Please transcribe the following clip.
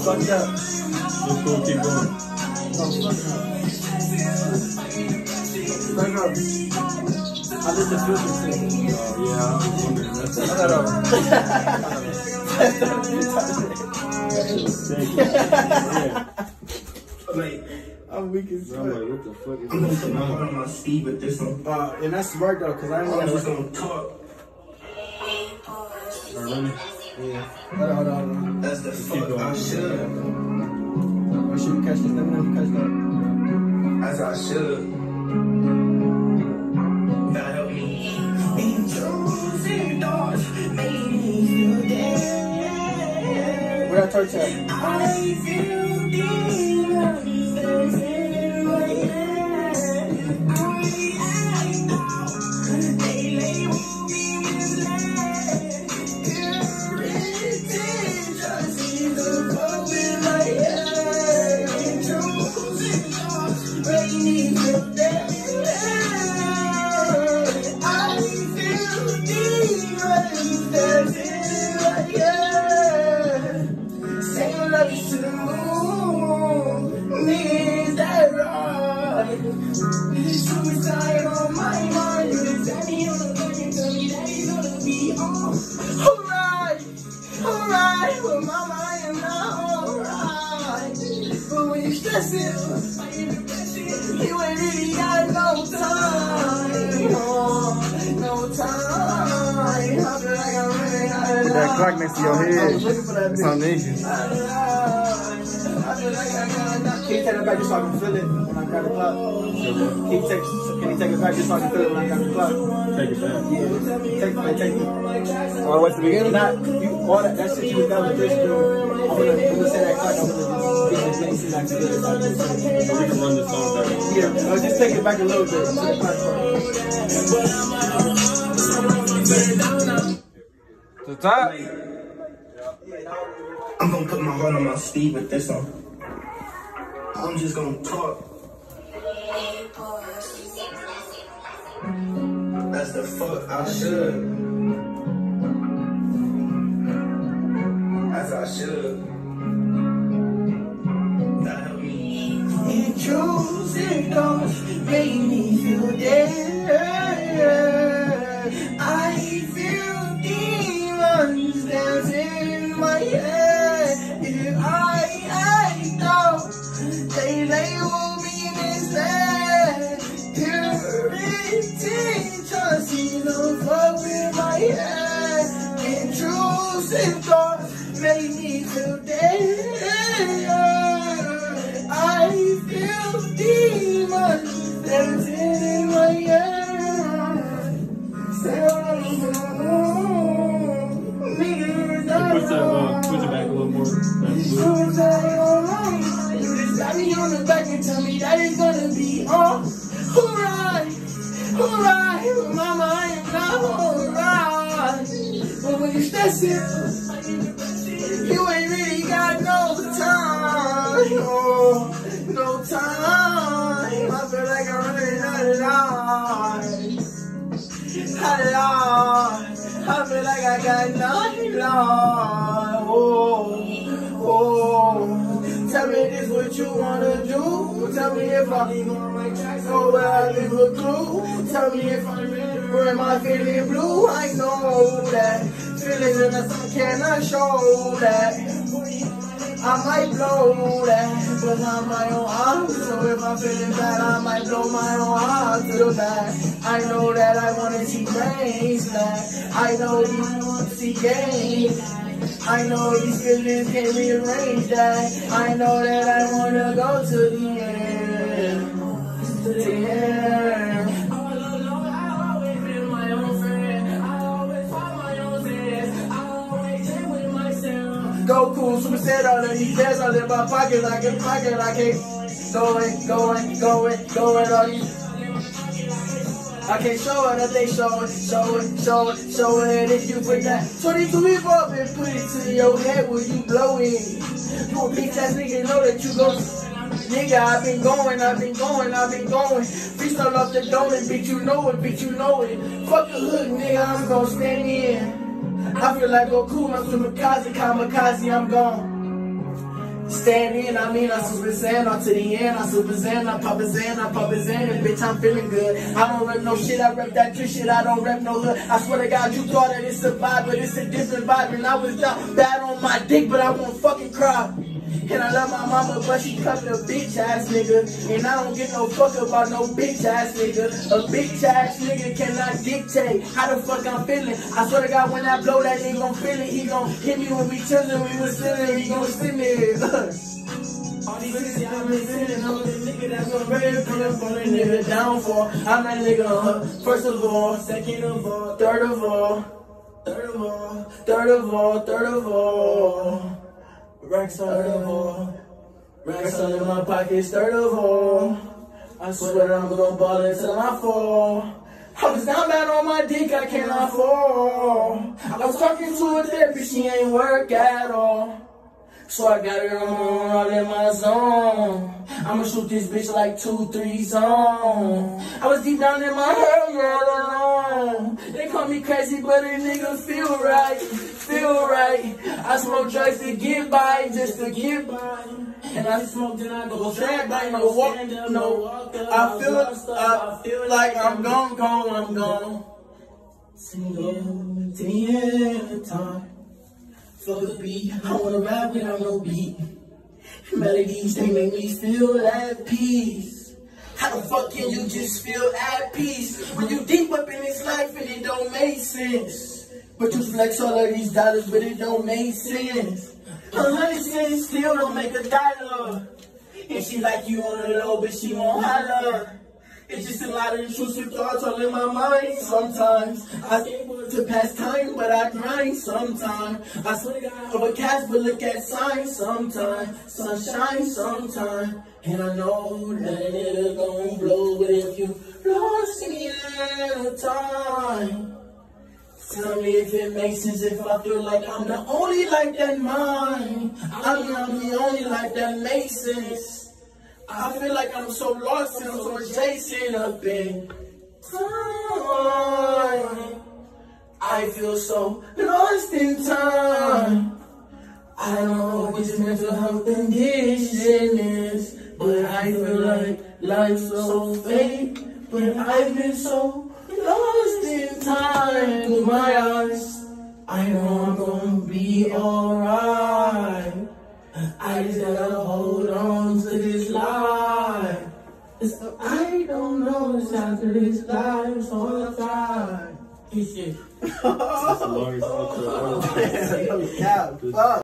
fucked up. Let's go, keep going. Oh, fuck up. Fuck up. I lit the filter thing. Oh, yeah, I was wondering. That's I'm weak as fuck. I'm like, what the fuck is I'm gonna put this? my heart on my sleeve with this one. And that's smart though, cause I ain't I'm just gonna. gonna talk. Yeah. Hold on. That's the fuck I should. Or should we catch this? Let me know if you catch that. As I should. That help me. Intrusive thoughts made me feel dead. Where that torch at? I feel demons in my head. I know they label me misled. Irritation just seems to pop in my head. Intrusive thoughts make me feel dead. I feel demons dancing in my head. Saying love you to the moon. Is that right? Suicide on my mind. You just got me on the phone and tell me that it's gonna be alright. Alright. But mama, I am not alright. But when you stress it, you ain't really got no time. No time. I feel like I'm running out of time. That clock next to your head. I was looking for that bitch. Foundation. Can you take it back just so I can feel it when I grab the clock? Can you take it back just so I can feel it when I grab the clock? Take it back. Yeah. Take it. All the way to the beginning? Not you all that shit you was done with this dude. I'm gonna say that clock, I'm gonna get this thing back together. So we can run the song back. Yeah, just take it back a little bit to the clock part. To the top. I'm gonna put my heart on my sleeve with this one. I'm just gonna talk. That's the fuck I should. As I should. That help me. Intrusive thoughts make me feel dead. I feel demons dancing in my head. If I thought they label me misled. Purity just seems to fuck with my head. Intrusive thoughts make me feel dead. I feel demons dancing in my head. Push it back a little more. You just got me on the back and tell me that it's gonna be alright. Alright, mama, I am not alright. But when you stress it, you ain't really got no time. Oh, no time. I feel like I'm running out of time. I feel like I got nothing, Lord. Oh, tell me this what you wanna do. Tell me if I'm on my tracks or where I leave a clue. Tell me if I'm red or am I feeling blue. I know that feelings in the sun cannot show that. I might blow that, but I'm my own heart. So if I'm feeling bad, I might blow my own heart to the back. I know that I wanna see brains back. I know you want to see games. I know these feelings can't rearrange that. I know that I wanna go to the end. To the end. Goku, Super Saiyan, all of these days, all in my pocket, I can go it, all these. I can't show it if they show it. If you put that 22 revolve and put it to your head, will you blow it? You a bitch ass nigga, know that you go. Nigga, I've been going. Freestyle off the dome, bitch, you know it. Fuck the hood, nigga, I'm gon' stand in. I feel like Goku, I'm kamikaze, I'm gone. Stand in, I mean, I super zen, on to the end, I super zen, I pop a zen, and bitch, I'm feeling good. I don't rep no shit, I rep that trick shit, I don't rep no hood. I swear to God, you thought that it's a vibe, but it's a different vibe. And I was down bad on my dick, but I won't fucking cry. And I love my mama, but she cuffed a bitch ass nigga. And I don't give no fuck about no bitch ass nigga. A bitch ass nigga cannot dictate how the fuck I'm feeling. I swear to God, when I blow that nigga gon' feel it. He gon' hit me when we chillin', we was sitting, he gon' spin it. All these niggas I've been sitting on this nigga that's gon' ready for the fucking nigga down for. I'm that nigga, first of all, second of all, third of all, third of all, third of all, third of all. Racks on in my pockets, third of all. I swear I'm gonna ball until I fall. I was down bad on my dick, I cannot fall. I was talking to a therapist, she ain't work at all. So I got her all in my zone. I'ma shoot this bitch like 2-3 zone. I was deep down in my head, all alone. They call me crazy, but a nigga feel right, feel right. I smoke drugs to get by, just to get by. And I smoke, then I go straight by, no walk, no. I feel like I'm gone, I'm gone. Single, 10 years at a time. Fuck a beat, I wanna rap without no beat. Melodies, they make me feel at peace. How the fuck can you just feel at peace when you deep up in this life and it don't make sense? But you flex all of these dollars, but it don't make sense. 100 cents still don't make $1. And she like you on the low, but she won't holler. It's just a lot of intrusive thoughts all in my mind sometimes. I think to pass time, but I grind sometimes. I swear to God, overcast, but look at signs sometimes. Sunshine sometimes. And I know that it'll gon' blow, but if you lost me at a time, tell me if it makes sense, if I feel like I'm the only like that mine. I mean, I'm the only like that makes sense. I feel like I'm so lost and I'm so chasing up in time. I feel so lost in time. I don't know which mental health condition is, but I feel like life's so fake. But I've been so lost in time. Through my eyes, I know I'm gonna be alright. I just gotta hold on to this life. I don't know what's after this life, so I try. Peace. That's the longest outro. Yeah, fuck.